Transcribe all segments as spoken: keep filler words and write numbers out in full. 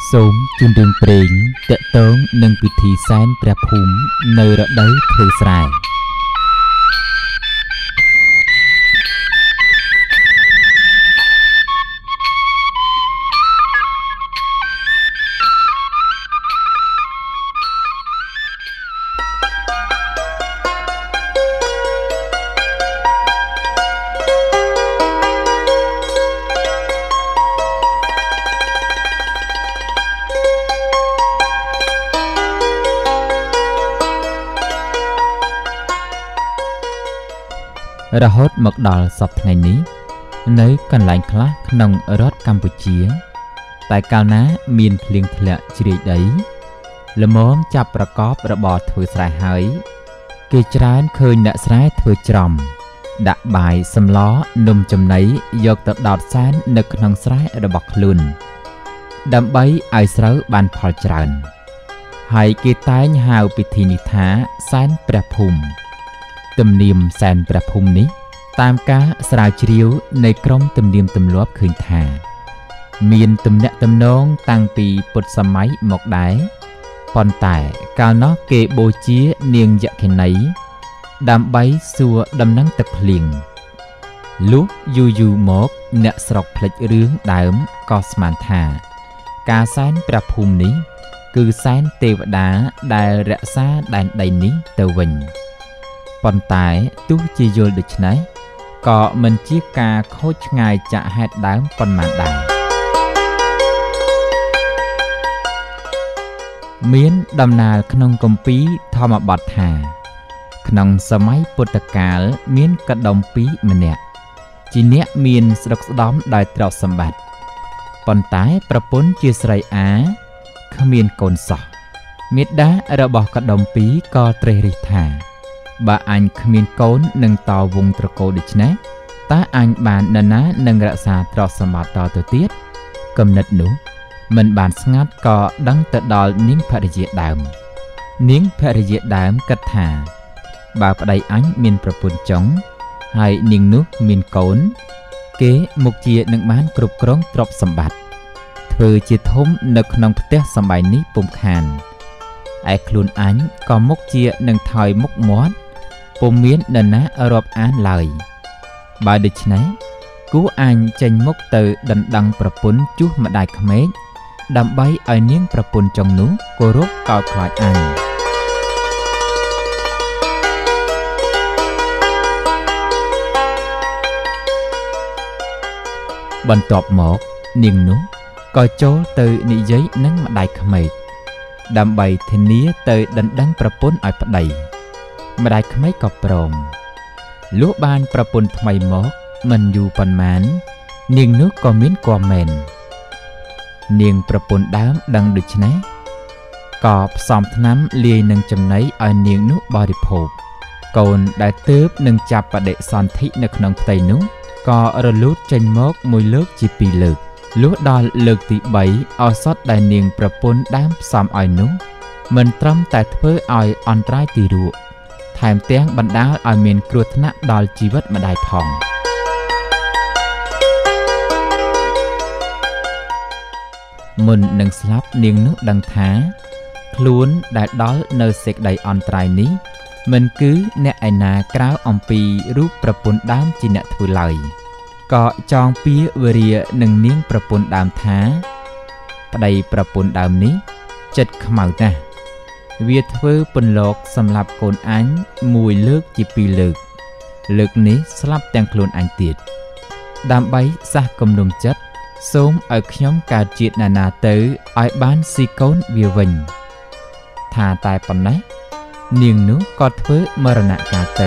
សូមជូនរឿងព្រេងតាក់ទងនឹងពិធីសែនព្រះភូមិនៅរដូវធ្វើស្រែរហូតមកដល់សប្តាហ៍ថ្ងៃនេះនៅកន្លែងខ្លះក្នុងរដ្ឋកម្ពុជាតែកាលណាមានភ្លៀងធ្លាក់ជ្រាយដីល្មមចាប់ប្រកបរបរធ្វើស្រែហើយគេច្រើនឃើញអ្នកស្រែធ្វើច្រំដាក់បាយសម្លនំចំណីយកទៅដោតសែននៅក្នុងស្រែរបស់ខ្លួនដើម្បីឲ្យស្រូវបានផលច្រើនហើយគេតែងហៅពិធីនេះថាសែនព្រះភូមិទំនៀមសែនព្រះភូមិនេះតាមការស្រាវជ្រាវនៃក្រមទំនៀមទម្លាប់ឃើញថាមានទំនាក់ទំនងតាំងពីពុទ្ធសម័យមកដែរប៉ុន្តែកាលនោះគេបូជានាងយក្ខិនីដើម្បីសួរដំណឹងទឹកភ្លៀងលុះយូរយូរមកអ្នកស្រុកភ្លេចរឿងដើមក៏ស្មានថាការសែនព្រះភូមិនេះគឺសែនទេវតាដែលរក្សាដែនដីនេះទៅវិញប៉ុន្តែទោះជាយល់ដូច្នេះក៏មិនជាការខូចឆ្ងាយจากហេតុដើមប៉ុន្មានដែរមានដំណាលក្នុងគម្ពីរធម្មបទថាក្នុងសម័យពុទ្ធកាលមានកដុម្ពីកម្នាក់ជាអ្នកមានស្រុកស្ដំដោយទ្រព្យសម្បត្តិប៉ុន្តែប្រពន្ធជាស្រីអាគ្មានកូនសោះមេដារបស់កដុម្ពីក៏ត្រេះរិះថាបើអញគ្មានកូននឹងតវងត្រកូលដូច្នេះតើអញបាននរណានឹងរក្សាទ្រព្យសម្បត្តិតទៅទៀតគំនិតនោះមិនបានស្ងាត់ក៏ដឹងទៅដល់នាងភរិយាដើមនាងភរិយាដើមគិតថាបើប្តីអញមានប្រពន្ធចុងហើយនាងនោះមានកូនគេមុខជានឹងបានគ្រប់គ្រងទ្រព្យសម្បត្តិធ្វើជាធំនៅក្នុងផ្ទះសម្បែងនេះពុំខានឯខ្លួនអញក៏មុខជានឹងថយមុខមាត់ពុំមាននរណារាប់អានឡើយបើដូច្នេះគូអញចេញមុខទៅដណ្ដឹងប្រពន្ធជួសម្ដាយក្មេកដើម្បីឲ្យនាងប្រពន្ធចុងនោះគោរពកោតខ្លាចអញបន្ទាប់មកនាងនោះក៏ចូលទៅនិយាយនឹងម្ដាយក្មេកដើម្បីធានាទៅដណ្ដឹងប្រពន្ធឲ្យប្តីម្ដាយក្មេកក៏ព្រមលុះបានប្រពន្ធថ្មីមកមិនយូរប៉ុន្មាននាងនោះក៏មានគំមែននាងប្រពន្ធដើមដឹងដូច្នេះក៏ផ្សំថ្នាំលាយនឹងចំណីឲ្យនាងនោះបរិភោគកូនដែលទើបនឹងចាប់បដិសន្ធិនៅក្នុងផ្ទៃនោះក៏រលូតចេញមកមួយលើកជាពីរលើកលុះដល់លើកទីបីឱសថដែលនាងប្រពន្ធដើមផ្សំឲ្យនោះមិនត្រឹមតែធ្វើឲ្យអន្តរាយទីរក់ថែមទាំងបណ្ដាលឲ្យមានគ្រោះថ្នាក់ដល់ជីវិតម្ដាយផងមុននឹងស្លាប់នាងនោះដឹងថាខ្លួនដែលដល់នៅសេចក្តីអន្តរាយនេះមិនគឺអ្នកឯណាក្រៅអំពីរូបប្រពន្ធដើមជាអ្នកធ្វើឡើយក៏ចងពៀវរានឹងនាងប្រពន្ធដើមថាប្តីប្រពន្ធដើមនេះចិត្តខ្មៅណាស់វាធ្វើពន្លកសម្រាប់កូនអញមួយលើកជាពីរលើកលើកនេះស្លាប់ទាំងខ្លួនអញទៀតដើម្បីសះគំនុំចិត្តសូមឲ្យខ្ញុំកើតជាតិណានាទៅឲ្យបានស៊ីកូនវាវិញថាតែប៉ុណ្ណេះនាងនោះក៏ធ្វើមរណកាលទៅ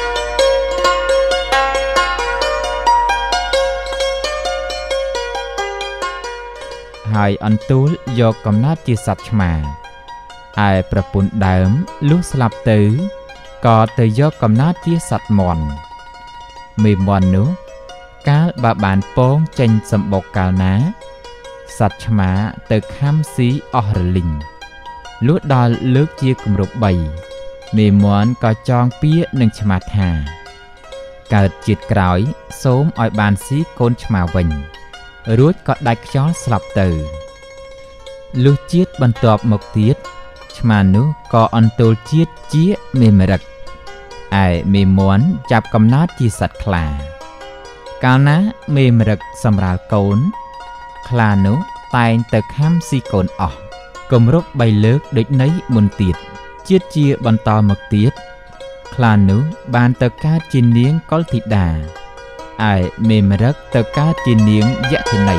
ហើយអន្ទូលយកកំណើតជាសត្វឆ្មាឯប្រពន្ធដើមលុះស្លាប់ទៅក៏ទៅយកកំណើតជាសត្វមាន់មេមាន់នោះកាលបើបានពងចេញសម្បុកកាលណាសត្វឆ្មាទៅខំស៊ីអស់រលីងលុះដល់លើកជាគម្រប់បីមេមាន់ក៏ចងពៀនឹងឆ្មាថាកើតជាតិក្រោយសូមឲ្យបានស៊ីកូនឆ្មាវិញរួចក៏ដាច់ខ្យល់ស្លាប់ទៅលុះជាតិបន្ទាប់មកទៀតឆ្មានោះក៏អន្ទោលជាតិជាមេមរឹកឯមេមាន់ចាប់កំណើតជាសត្វខ្លាកាលណាមេមរឹកសម្រាលកូនខ្លានោះតែងទៅខំស៊ីកូនអស់គម្រប់បីលើកដូចនៃមុនទៀតជាតិជាបន្តមកទៀតខ្លានោះបានទៅកើតជានាងកុលធីតាឯមេមរឹកទៅកើតជានាងយក្ខិនី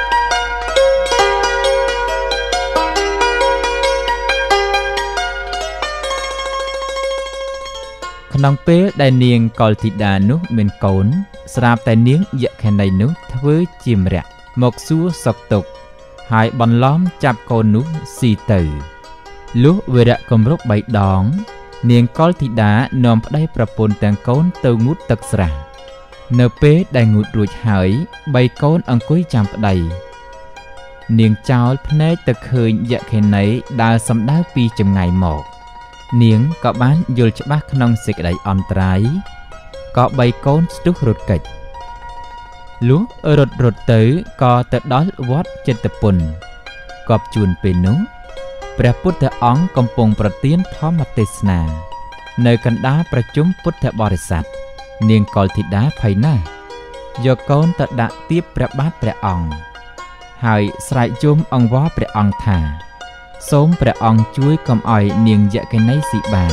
ក្នុងពេលដែលនាងកុលធីតានោះមានកូនស្រាប់តែនាងយក្ខិនីនោះធ្វើជាម្រាក់មកសួរសុខទុក្ខហើយបន្លំចាប់កូននោះស៊ីទៅលុះវរៈគម្រប់បីដងនាងកុលធីតានាំប្តីប្រពន្ធទាំងកូនទៅងូតទឹកស្រះនៅពេលដែលងូតរួចហើយបីកូនអង្គុយចាំប្តីនាងចោលភ្នែកទៅឃើញយក្ខិនីដើរសំដៅពីចម្ងាយមកនាងក៏បានយល់ច្បាស់ក្នុងសេចក្តីអន្តរាយក៏បីកូនស្ទុះរត់កិច្ចលុះរត់រត់ទៅក៏ទៅដល់វត្តចិត្តពុនគប់ជួនពេលនោះព្រះពុទ្ធអង្គកំពុងប្រទានធម្មទេសនានៅកណ្ដាលប្រជុំពុទ្ធបរិស័ទនាងកុលធីតាភ័យណាស់យកកូនទៅដាក់ទៀបព្រះបាទព្រះអង្គហើយស្រែកយំអង្វរព្រះអង្គថាសូមព្រះអង្គជួយកុំឲ្យនាងយក្ខិនីស៊ីបាន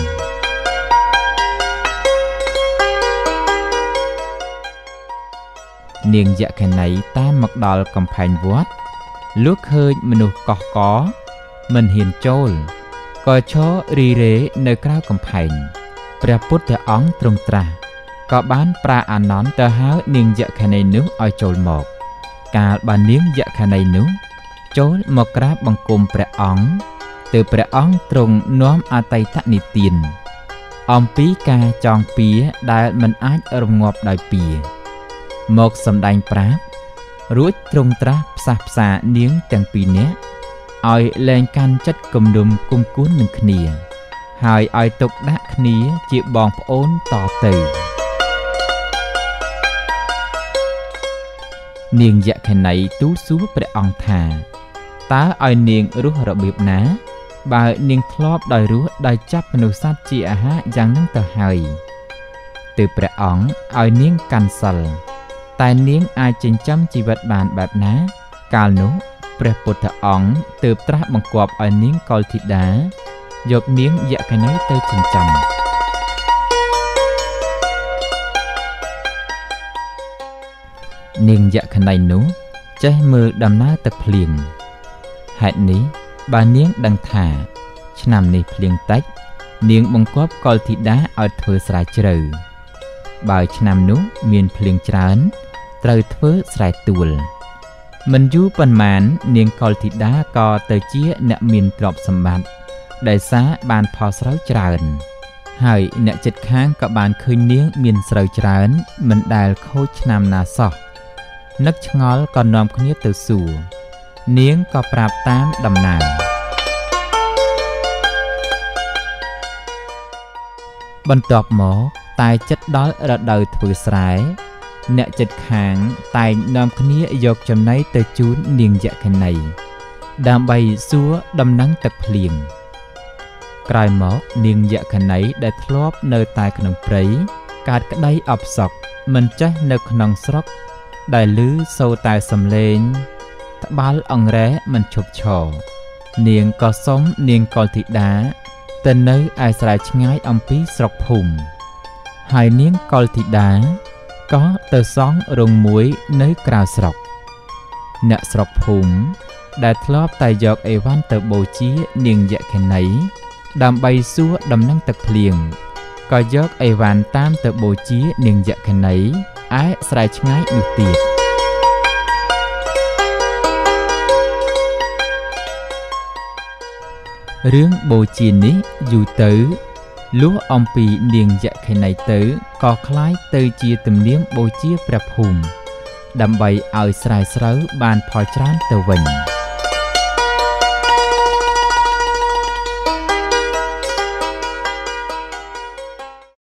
នាងយក្ខិនីតាមមកដល់កំផែងវត្តលុះឃើញមនុស្សកុះកមិនហ៊ានចូលក៏ឈររីរេនៅក្រៅកំផែងព្រះពុទ្ធអង្គទ្រង់ត្រាស់ក៏បានប្រាអានន្តទៅហៅនាងយក្ខិនីនោះឲ្យចូលមកកាលបាននាងយក្ខិនីនោះចូលមកក្រាបបង្គំព្រះអង្គទើបព្រះអង្គទ្រង់នាំអតីតនិទានអំពីការចងពៀដែលមិនអាចរងាប់ដោយពៀមកសម្ដែងប្រាប់រួចទ្រង់ត្រាស់ផ្សះផ្សានាងទាំងពីរនាក់ឲ្យលែងកាន់ចិត្តគំនុំគុំគួននឹងគ្នាហើយឲ្យទុកដាក់គ្នាជាបងប្អូនតទៅនាងយក្ខិនីទូលសួរព្រះអង្គថាតើឲ្យនាងរស់របៀបណាបើនាងធ្លាប់ដោយរស់ដោយចាប់មនុស្សសត្វជាអាហារយ៉ាងហ្នឹងទៅហើយទើបព្រះអង្គឲ្យនាងកាន់សិលតែនាងអាចចិញ្ចឹមជីវិតបានបែបណាកាលនោះព្រះពុទ្ធអង្គទើបត្រាស់បង្គាប់ឲ្យនាងកុលធីតាយកនាងយក្ខិនីទៅចិញ្ចឹមនាងយក្ខិនីនោះចេះមើលដំណើរទឹកភ្លៀងហេតុនេះបើនាងដឹងថាឆ្នាំនេះភ្លៀងតិចនាងបង្គាប់កុលធីតាឲ្យធ្វើស្រែជ្រៅបើឆ្នាំនោះមានភ្លៀងច្រើនត្រូវធ្វើស្រែទួល មិនយូរប៉ុន្មាននាងកុលធីតាក៏ទៅជាអ្នកមានទ្រព្យសម្បត្តិដែលសារបានផលស្រូវច្រើនហើយអ្នកជិតខាងក៏បានឃើញនាងមានស្រូវច្រើនមិនដែលខូចឆ្នាំណាសោះនឹកឆ្ងល់ក៏នាំគ្នាទៅសួរនាងក៏ប្រាប់តាមដំណើរបន្ទាប់មកតែចិត្តដល់រដូវធ្វើស្រែអ្នកជិតខាងតែងនាំគ្នាយកចំណីទៅជូននាងយក្ខិនីដើម្បីសួរដំណឹងទឹកភ្លៀងក្រោយមកនាងយក្ខិនីដែលធ្លាប់នៅតែក្នុងព្រៃកើតក្តីអផ្សុកមិនចេះនៅក្នុងស្រុកដែលឮសូរតែសំឡេងត្បាល់អង្រែមិនឈប់ឈរនាងក៏សុំនាងកុលធីតាទៅនៅឯស្រែឆ្ងាយអំពីស្រុកភូមិហើយនាងកុលធីតាក៏ទៅសង់រោងមួយនៅក្រៅស្រុកអ្នកស្រុកភូមិដែលធ្លាប់តែយកអីវ៉ាន់ទៅបូជានាងយក្ខិនីដើម្បីសួរដំណឹងទឹកភ្លៀងក៏យកអីវ៉ាន់តាមទៅបូជានាងយក្ខិនីឯស្រែឆ្ងាយនោះទៀតរឿងបូជានេះយូរទៅលុះអំពីនាងយក្ខិនីទៅក៏คล้ายទៅជាទំនៀមបូជាព្រះភូមិដើម្បីឲ្យស្រែស្រូវបានផលច្រើនទៅវិញ